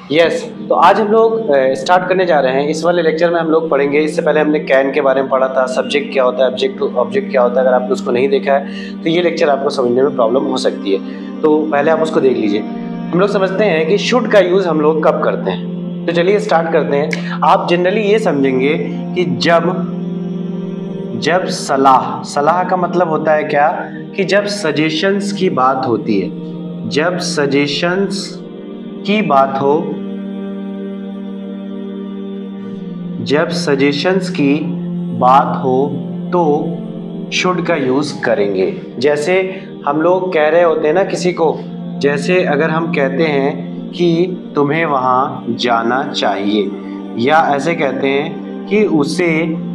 Yes. तो आज हम लोग स्टार्ट करने जा रहे हैं। इस वाले लेक्चर में हम लोग पढ़ेंगे, इससे पहले हमने कैन के बारे में पढ़ा था, सब्जेक्ट क्या होता है, ऑब्जेक्ट क्या होता है। अगर आपने उसको नहीं देखा है तो ये लेक्चर आपको समझने में प्रॉब्लम हो सकती है, तो पहले आप उसको देख लीजिए। हम लोग समझते हैं कि शुड का यूज़ हम लोग कब करते हैं, तो चलिए स्टार्ट करते हैं। आप जनरली ये समझेंगे कि जब जब सलाह सलाह का मतलब होता है क्या, कि जब सजेशंस की बात होती है, जब सजेशंस की बात हो, जब सजेशंस की बात हो तो शुड का यूज करेंगे। जैसे हम लोग कह रहे होते हैं ना किसी को, जैसे अगर हम कहते हैं कि तुम्हें वहां जाना चाहिए, या ऐसे कहते हैं कि उसे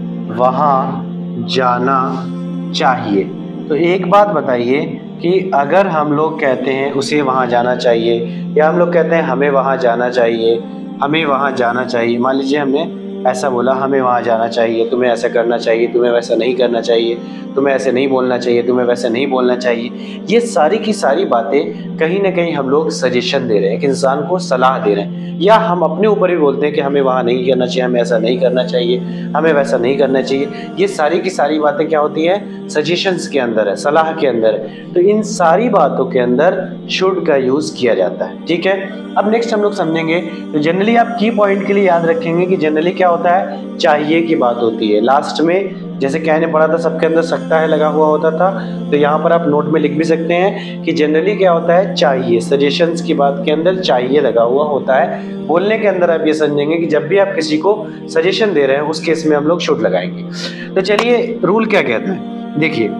वहां जाना चाहिए। तो एक बात बताइए कि अगर हम लोग कहते हैं उसे वहां जाना चाहिए, या हम लोग कहते हैं हमें वहां जाना चाहिए, हमें वहां जाना चाहिए, मान लीजिए हमने ऐसा बोला, हमें वहाँ जाना चाहिए, तुम्हें ऐसा करना चाहिए, तुम्हें वैसा नहीं करना चाहिए, तुम्हें ऐसे नहीं बोलना चाहिए, तुम्हें वैसा नहीं बोलना चाहिए। ये सारी की सारी बातें कहीं ना कहीं हम लोग सजेशन दे रहे हैं, कि इंसान को सलाह दे रहे हैं। या हम अपने ऊपर भी बोलते हैं कि हमें वहाँ नहीं करना चाहिए, हमें ऐसा नहीं करना चाहिए, हमें वैसा नहीं करना चाहिए। ये सारी की सारी बातें क्या होती हैं, सजेशंस के अंदर है, सलाह के अंदर है। तो इन सारी बातों के अंदर शुड का यूज किया जाता है। ठीक है, अब नेक्स्ट हम लोग समझेंगे। तो जनरली आप की पॉइंट के लिए याद रखेंगे कि जनरली क्या होता है, चाहिए की बात होती है लास्ट में। जैसे कहने पड़ा था सबके अंदर सकता है लगा हुआ होता था, तो यहाँ पर आप नोट में लिख भी सकते हैं कि जनरली क्या होता है, चाहिए, सजेशंस की बात के अंदर चाहिए लगा हुआ होता है। बोलने के अंदर आप ये समझेंगे कि जब भी आप किसी को सजेशन दे रहे हैं उस केस में हम लोग शुड लगाएंगे। तो चलिए रूल क्या कहता है, देखिए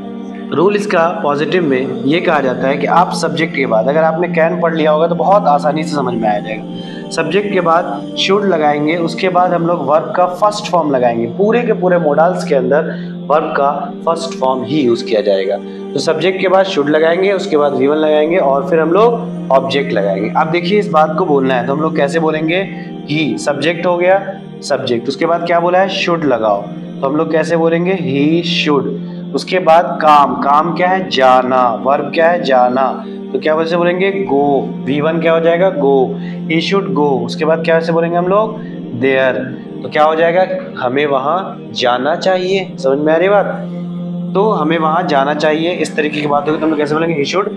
रूल इसका पॉजिटिव में ये कहा जाता है कि आप सब्जेक्ट के बाद, अगर आपने कैन पढ़ लिया होगा तो बहुत आसानी से समझ में आ जाएगा, सब्जेक्ट के बाद शुड लगाएंगे, उसके बाद हम लोग वर्ब का फर्स्ट फॉर्म लगाएंगे। पूरे के पूरे मॉडल्स के अंदर वर्ब का फर्स्ट फॉर्म ही यूज किया जाएगा। तो सब्जेक्ट के बाद शुड लगाएंगे, उसके बाद V1 लगाएंगे, और फिर हम लोग ऑब्जेक्ट लगाएंगे। अब देखिए इस बात को बोलना है तो हम लोग कैसे बोलेंगे, ही सब्जेक्ट हो गया, सब्जेक्ट, उसके बाद क्या बोला है, शुड लगाओ, तो हम लोग कैसे बोलेंगे, ही शुड। उसके बाद काम, काम क्या है, जाना, वर्ब क्या है, जाना, तो क्या वैसे बोलेंगे, गो, V1 क्या हो जाएगा, गो, ही शुड गो। उसके बाद क्या वैसे बोलेंगे हम लोग, देयर, तो क्या हो जाएगा, हमें वहां जाना चाहिए। समझ में आ रही बात, तो हमें वहां जाना चाहिए, इस तरीके की बात होगी तो हम लोग कैसे बोलेंगे, ही शुड,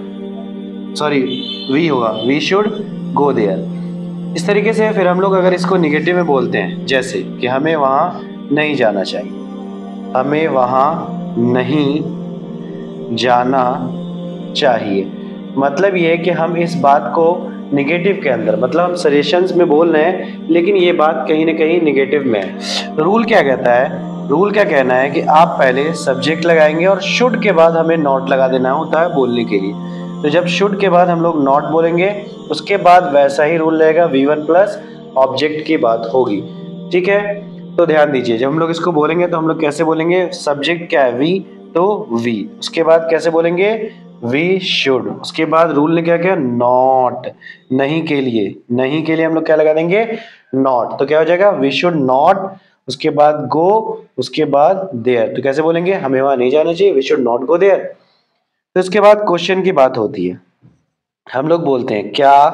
सॉरी वी होगा, वी शुड गो देयर। इस तरीके से फिर हम लोग अगर इसको निगेटिव में बोलते हैं, जैसे कि हमें वहां नहीं जाना चाहिए, हमें वहां नहीं जाना चाहिए, मतलब ये है कि हम इस बात को निगेटिव के अंदर, मतलब हम सजेशंस में बोल रहे हैं लेकिन ये बात कहीं ना कहीं निगेटिव में है। रूल क्या कहता है, रूल क्या कहना है कि आप पहले सब्जेक्ट लगाएंगे और शुड के बाद हमें नॉट लगा देना होता है बोलने के लिए। तो जब शुड के बाद हम लोग नॉट बोलेंगे, उसके बाद वैसा ही रूल रहेगा, V1 प्लस ऑब्जेक्ट की बात होगी। ठीक है, तो ध्यान दीजिए, जब हम लोग इसको बोलेंगे तो हम लोग कैसे बोलेंगे, सब्जेक्ट क्या है, वी, तो वी, उसके बाद कैसे बोलेंगे, वी शुड, उसके बाद रूल ने क्या किया, नॉट, नहीं के लिए, नहीं के लिए हम लोग क्या लगा देंगे, नॉट, तो क्या हो जाएगा, वी शुड नॉट, उसके बाद गो, उसके बाद देयर, तो कैसे बोलेंगे, हमें वहां नहीं जाना चाहिए, we should not go there. तो इसके बाद क्वेश्चन की बात होती है, हम लोग बोलते हैं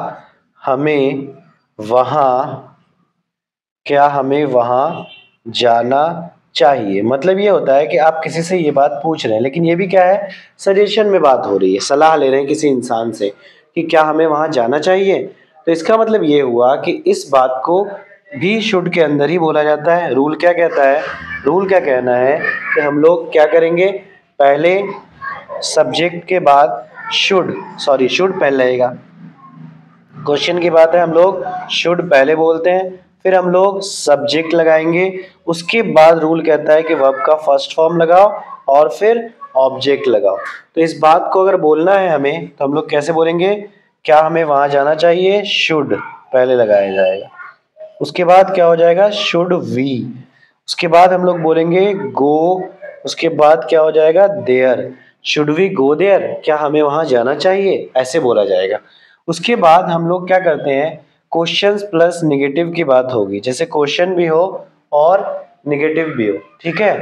हमें वहां क्या हमें वहां जाना चाहिए। मतलब ये होता है कि आप किसी से ये बात पूछ रहे हैं, लेकिन ये भी क्या है, सजेशन में बात हो रही है, सलाह ले रहे हैं किसी इंसान से कि क्या हमें वहां जाना चाहिए। तो इसका मतलब ये हुआ कि इस बात को भी शुड के अंदर ही बोला जाता है। रूल क्या कहता है, रूल क्या कहना है कि हम लोग क्या करेंगे, पहले सब्जेक्ट के बाद शुड, सॉरी शुड पहले रहेगा, क्वेश्चन की बात है, हम लोग शुड पहले बोलते हैं, फिर हम लोग सब्जेक्ट लगाएंगे, उसके बाद रूल कहता है कि वर्ब का फर्स्ट फॉर्म लगाओ और फिर ऑब्जेक्ट लगाओ। तो इस बात को अगर बोलना है हमें तो हम लोग कैसे बोलेंगे, क्या हमें वहां जाना चाहिए, शुड पहले लगाया जाएगा, उसके बाद क्या हो जाएगा, शुड वी, उसके बाद हम लोग बोलेंगे गो, उसके बाद क्या हो जाएगा, there, should we go there, क्या हमें वहां जाना चाहिए, ऐसे बोला जाएगा। उसके बाद हम लोग क्या करते हैं, क्वेश्चंस प्लस निगेटिव की बात होगी, जैसे क्वेश्चन भी हो और निगेटिव भी हो। ठीक है,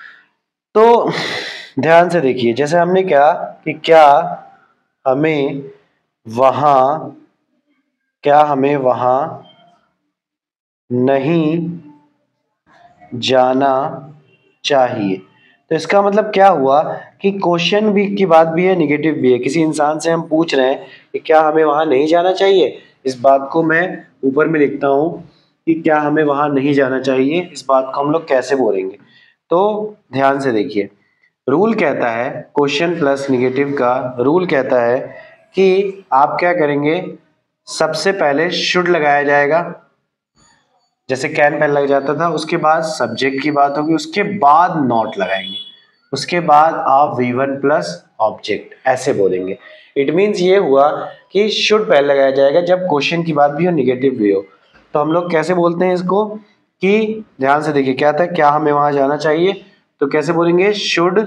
तो ध्यान से देखिए, जैसे हमने क्या कि क्या हमें वहां क्या हमें वहां नहीं जाना चाहिए। तो इसका मतलब क्या हुआ कि क्वेश्चन भी की बात भी है, निगेटिव भी है। किसी इंसान से हम पूछ रहे हैं कि क्या हमें वहां नहीं जाना चाहिए। इस बात को मैं ऊपर में लिखता हूं कि क्या हमें वहां नहीं जाना चाहिए। इस बात को हम लोग कैसे बोलेंगे, तो ध्यान से देखिए। रूल कहता है, क्वेश्चन प्लस निगेटिव का रूल कहता है कि आप क्या करेंगे, सबसे पहले शुड लगाया जाएगा, जैसे कैन पहले लग जाता था, उसके बाद सब्जेक्ट की बात होगी, उसके बाद नॉट लगाएंगे, उसके बाद आप V1 प्लस ऑब्जेक्ट ऐसे बोलेंगे। इट मीन्स ये हुआ कि शुड पहले लगाया जाएगा जब क्वेश्चन की बात भी हो, निगेटिव भी हो। तो हम लोग कैसे बोलते हैं इसको कि ध्यान से देखिए क्या था, क्या हमें वहां जाना चाहिए, तो कैसे बोलेंगे, should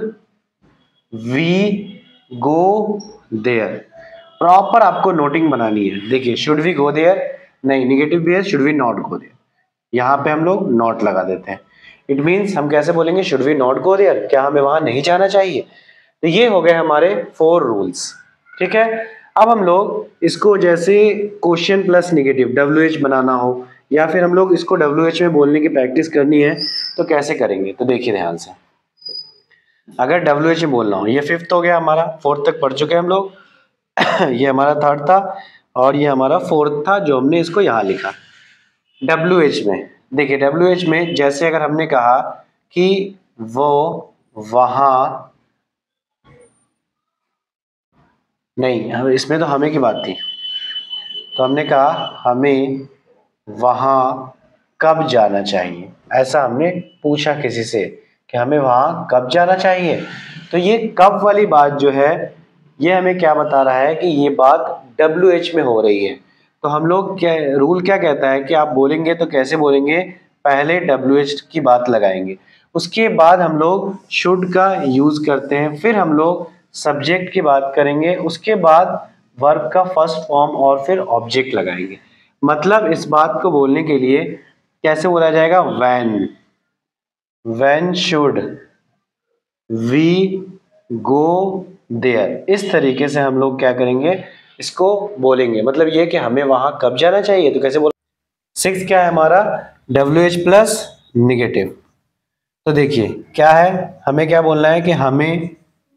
we go there. Proper आपको नोटिंग बनानी है। देखिए शुड वी गो देयर नहीं, निगेटिव भी है, should we not go there, यहाँ पे हम लोग नॉट लगा देते हैं। इट मीन्स हम कैसे बोलेंगे, should we not go there, क्या हमें वहां नहीं जाना चाहिए। तो ये हो गए हमारे 4 रूल्स। ठीक है, अब हम लोग इसको जैसे क्वेश्चन प्लस निगेटिव WH बनाना हो या फिर हम लोग इसको WH में बोलने की प्रैक्टिस करनी है तो कैसे करेंगे। तो देखिए ध्यान से, अगर WH में बोलना हो, ये 5th हो गया हमारा, 4th तक पढ़ चुके हैं हम लोग ये हमारा 3rd था और ये हमारा 4th था जो हमने इसको यहाँ लिखा। WH में देखिए, WH में जैसे अगर हमने कहा कि वो वहां नहीं, हम इसमें तो हमें की बात थी, तो हमने कहा हमें वहां कब जाना चाहिए, ऐसा हमने पूछा किसी से कि हमें वहां कब जाना चाहिए। तो ये कब वाली बात जो है ये हमें क्या बता रहा है कि ये बात WH में हो रही है। तो हम लोग क्या, रूल क्या कहता है कि आप बोलेंगे तो कैसे बोलेंगे, पहले WH की बात लगाएंगे, उसके बाद हम लोग शुड का यूज करते हैं, फिर हम लोग सब्जेक्ट की बात करेंगे, उसके बाद वर्ब का फर्स्ट फॉर्म और फिर ऑब्जेक्ट लगाएंगे। मतलब इस बात को बोलने के लिए कैसे बोला जाएगा, when should we go there. इस तरीके से हम लोग क्या करेंगे, इसको बोलेंगे। मतलब ये कि हमें वहां कब जाना चाहिए, तो कैसे बोल। 6 क्या है हमारा, WH प्लस निगेटिव। तो देखिए क्या है, हमें क्या बोलना है कि हमें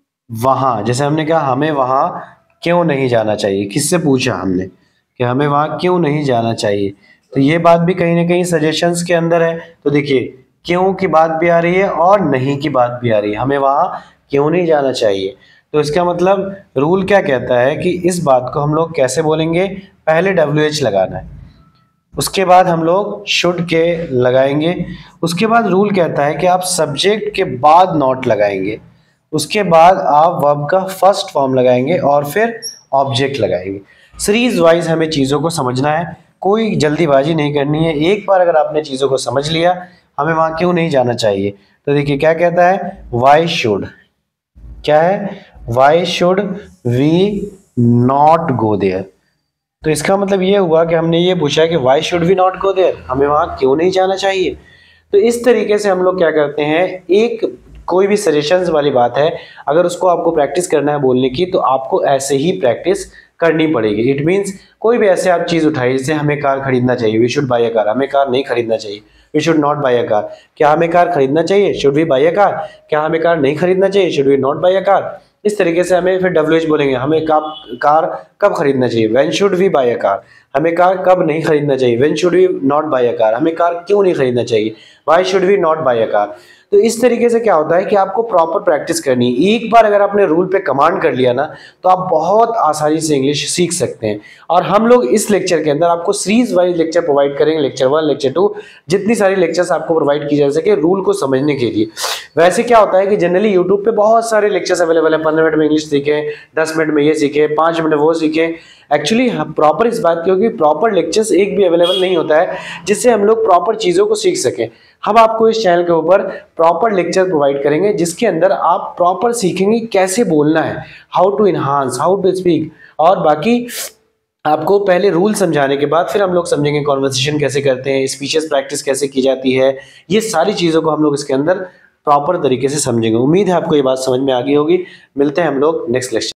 वहां, जैसे हमने कहा हमें वहां क्यों नहीं जाना चाहिए, किससे पूछा हमने कि हमें वहां क्यों नहीं जाना चाहिए। तो ये बात भी कहीं ना कहीं सजेशंस के अंदर है। तो देखिए क्यों की बात भी आ रही है और नहीं की बात भी आ रही है, हमें वहां क्यों नहीं जाना चाहिए। तो इसका मतलब रूल क्या कहता है कि इस बात को हम लोग कैसे बोलेंगे, पहले WH लगाना है, उसके बाद हम लोग शुड के लगाएंगे, उसके बाद रूल कहता है कि आप सब्जेक्ट के बाद नॉट लगाएंगे, उसके बाद आप वर्ब का फर्स्ट फॉर्म लगाएंगे और फिर ऑब्जेक्ट लगाएंगे। सीरीज वाइज हमें चीज़ों को समझना है, कोई जल्दीबाजी नहीं करनी है। एक बार अगर आपने चीज़ों को समझ लिया, हमें वहाँ क्यों नहीं जाना चाहिए, तो देखिए क्या कहता है, वाई शुड, क्या है, why should we not go there. तो इसका मतलब ये हुआ कि हमने ये पूछा कि why should we not go there, हमें वहाँ क्यों नहीं जाना चाहिए। तो इस तरीके से हम लोग क्या करते हैं, एक कोई भी सजेशंस वाली बात है, अगर उसको आपको प्रैक्टिस करना है बोलने की, तो आपको ऐसे ही प्रैक्टिस करनी पड़ेगी। इट मीन्स कोई भी ऐसे आप चीज़ उठाइए, जैसे हमें कार खरीदना चाहिए, we should buy a car, हमें कार नहीं खरीदना चाहिए, we should not buy a car. क्या हमें कार खरीदना चाहिए, should we buy a car. क्या हमें कार नहीं खरीदना चाहिए, should we not buy a car. इस तरीके से हमें फिर WH बोलेंगे, हमें कार कब खरीदना चाहिए, when should we buy a car. हमें कार कब नहीं खरीदना चाहिए, when should we not buy a car. हमें कार क्यों नहीं खरीदना चाहिए, why should we not buy a car. तो इस तरीके से क्या होता है कि आपको प्रॉपर प्रैक्टिस करनी है। एक बार अगर आपने रूल पे कमांड कर लिया ना, तो आप बहुत आसानी से इंग्लिश सीख सकते हैं। और हम लोग इस लेक्चर के अंदर आपको सीरीज वाइज लेक्चर प्रोवाइड करेंगे, लेक्चर 1, लेक्चर 2, जितनी सारी लेक्चर्स आपको प्रोवाइड की जा सके रूल को समझने के लिए। वैसे क्या होता है कि जनरली यूट्यूब पे बहुत सारे लेक्चर्स अवेलेबल है, 15 मिनट में इंग्लिश सीखें, 10 मिनट में ये सीखें, 5 मिनट वो सीखें। एक्चुअली प्रॉपर इस बात की होगी, प्रॉपर लेक्चर्स एक भी अवेलेबल नहीं होता है जिससे हम लोग प्रॉपर चीज़ों को सीख सकें। हम आपको इस चैनल के ऊपर प्रॉपर लेक्चर प्रोवाइड करेंगे जिसके अंदर आप प्रॉपर सीखेंगे कैसे बोलना है, how to enhance, how to speak. और बाकी आपको पहले रूल समझाने के बाद फिर हम लोग समझेंगे कॉन्वर्सेशन कैसे करते हैं, स्पीचेस प्रैक्टिस कैसे की जाती है। ये सारी चीज़ों को हम लोग इसके अंदर प्रॉपर तरीके से समझेंगे। उम्मीद है आपको ये बात समझ में आ गई होगी। मिलते हैं हम लोग नेक्स्ट लेक्चर।